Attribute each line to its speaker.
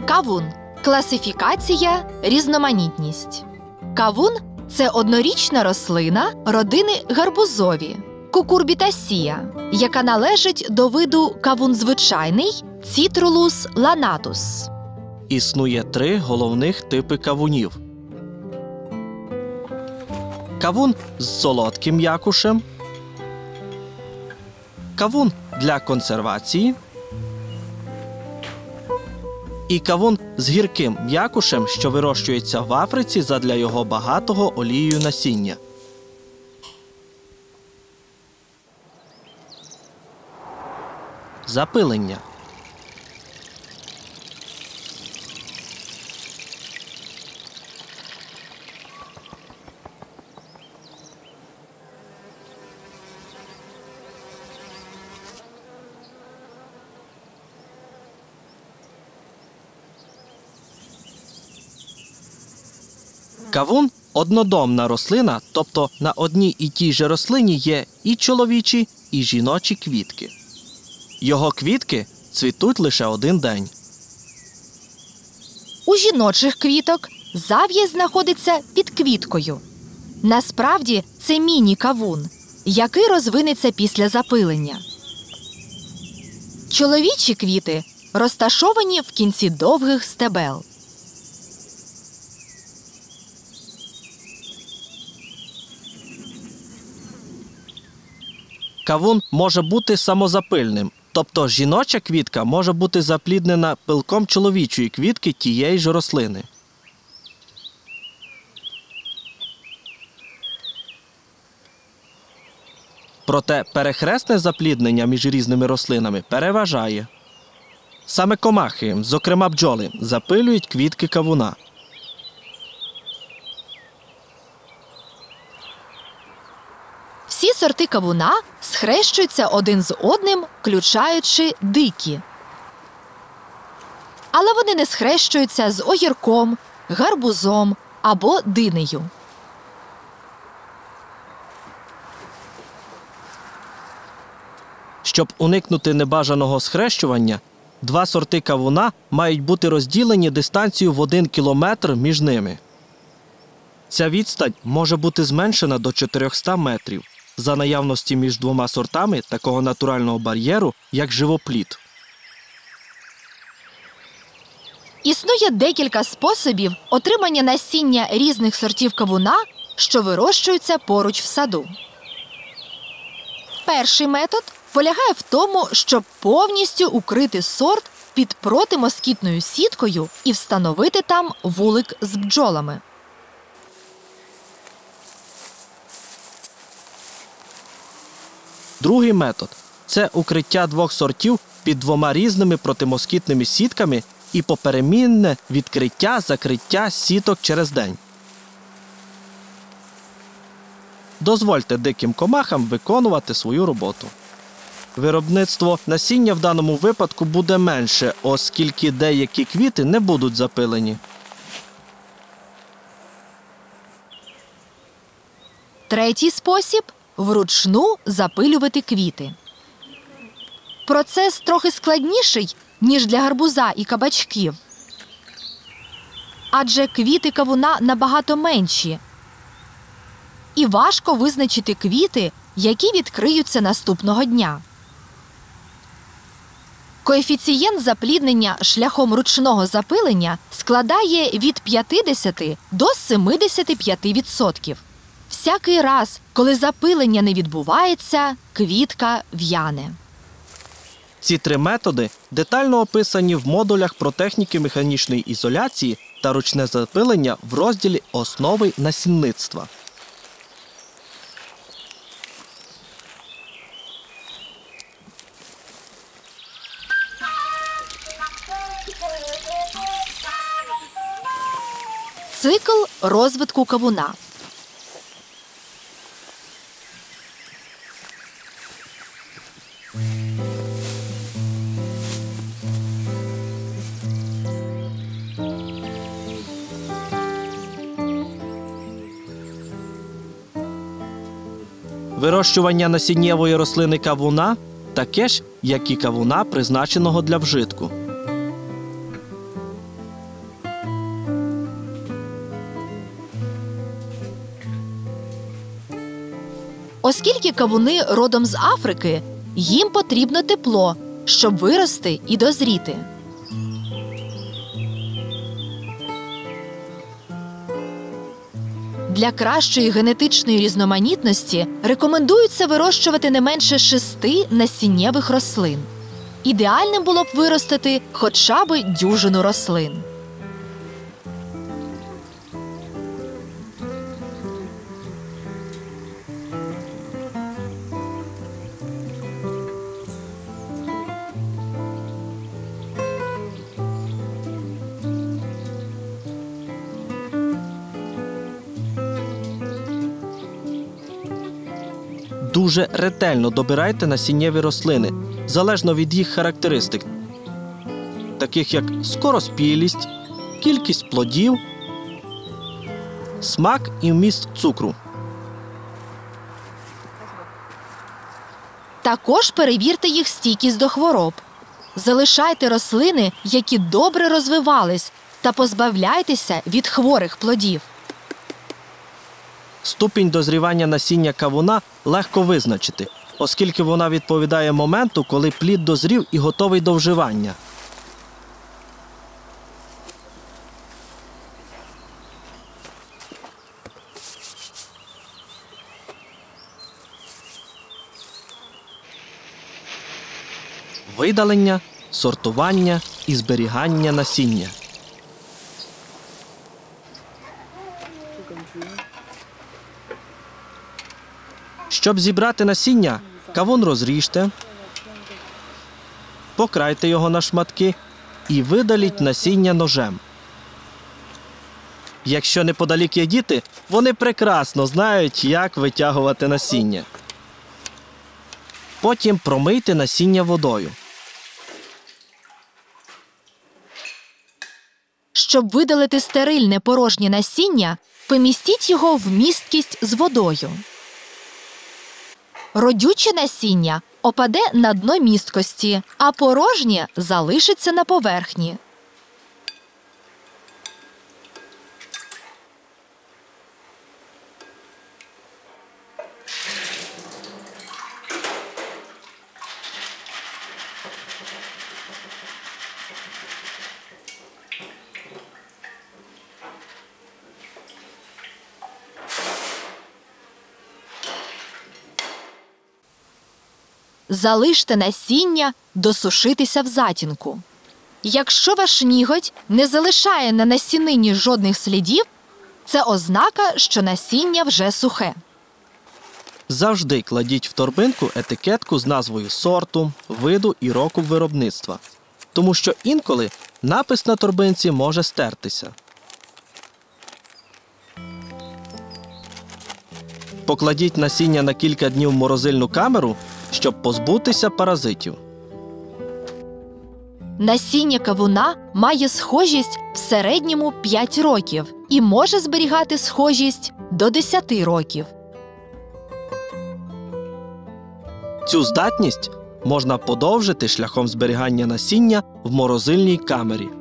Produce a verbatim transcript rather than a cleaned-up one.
Speaker 1: Кавун. Класифікація, різноманітність. Кавун – це однорічна рослина родини гарбузові – Кукурбітасія, яка належить до виду кавун звичайний – Цитрулус ланатус.
Speaker 2: Існує три головних типи кавунів. Кавун з солодким м'якушем, кавун для консервації і кавун з гірким м'якушем, що вирощується в Африці задля його багатого олією насіння. Запилення. Кавун – однодомна рослина, тобто на одній і тій же рослині є і чоловічі, і жіночі квітки. Його квітки цвітуть лише один день.
Speaker 1: У жіночих квіток зав'язь знаходиться під квіткою. Насправді це міні-кавун, який розвинеться після запилення. Чоловічі квіти розташовані в кінці довгих стебел.
Speaker 2: Кавун може бути самозапильним, тобто жіноча квітка може бути запліднена пилком чоловічої квітки тієї ж рослини. Проте перехресне запліднення між різними рослинами переважає. Саме комахи, зокрема бджоли, запилюють квітки кавуна.
Speaker 1: Всі сорти кавуна схрещуються один з одним, включаючи дикі. Але вони не схрещуються з огірком, гарбузом або динею.
Speaker 2: Щоб уникнути небажаного схрещування, два сорти кавуна мають бути розділені дистанцією в один кілометр між ними. Ця відстань може бути зменшена до чотирьохсот метрів за наявності між двома сортами такого натурального бар'єру, як живоплід.
Speaker 1: Існує декілька способів отримання насіння різних сортів кавуна, що вирощуються поруч в саду. Перший метод полягає в тому, щоб повністю укрити сорт під протимоскітною сіткою і встановити там вулик з бджолами.
Speaker 2: Другий метод – це укриття двох сортів під двома різними протимоскітними сітками і поперемінне відкриття-закриття сіток через день. Дозвольте диким комахам виконувати свою роботу. Виробництво насіння в даному випадку буде менше, оскільки деякі квіти не будуть запилені.
Speaker 1: Третій спосіб – вручну запилювати квіти. Процес трохи складніший, ніж для гарбуза і кабачків. Адже квіти кавуна набагато менші. І важко визначити квіти, які відкриються наступного дня. Коефіцієнт запліднення шляхом ручного запилення складає від п'ятдесят до семидесяти п'яти відсотків. Всякий раз, коли запилення не відбувається, квітка в'яне.
Speaker 2: Ці три методи детально описані в модулях про техніки механічної ізоляції та ручне запилення в розділі «Основи насінництва».
Speaker 1: Цикл розвитку кавуна.
Speaker 2: Вирощування насіннєвої рослини кавуна таке ж, як і кавуна, призначеного для вжитку.
Speaker 1: Оскільки кавуни родом з Африки, їм потрібно тепло, щоб вирости і дозріти. Для кращої генетичної різноманітності рекомендується вирощувати не менше шести насіннєвих рослин. Ідеальним було б виростити хоча б дюжину рослин.
Speaker 2: Дуже ретельно добирайте насіннєві рослини, залежно від їх характеристик, таких як скороспілість, кількість плодів, смак і вміст цукру.
Speaker 1: Також перевірте їх стійкість до хвороб. Залишайте рослини, які добре розвивались, та позбавляйтеся від хворих плодів.
Speaker 2: Ступінь дозрівання насіння кавуна легко визначити, оскільки вона відповідає моменту, коли плід дозрів і готовий до вживання. Видалення, сортування і зберігання насіння. Щоб зібрати насіння, кавун розріжте, покрайте його на шматки і видаліть насіння ножем. Якщо неподалік є діти, вони прекрасно знають, як витягувати насіння. Потім промийте насіння водою.
Speaker 1: Щоб видалити стерильне порожнє насіння, помістіть його в місткість з водою. Родюче насіння опаде на дно місткості, а порожнє залишиться на поверхні. Залиште насіння досушитися в затінку. Якщо ваш ніготь не залишає на насінині жодних слідів, це ознака, що насіння вже сухе.
Speaker 2: Завжди кладіть в торбинку етикетку з назвою сорту, виду і року виробництва, тому що інколи напис на торбинці може стертися. Покладіть насіння на кілька днів в морозильну камеру, щоб позбутися паразитів.
Speaker 1: Насіння кавуна має схожість в середньому п'ять років і може зберігати схожість до десяти років.
Speaker 2: Цю здатність можна подовжити шляхом зберігання насіння в морозильній камері.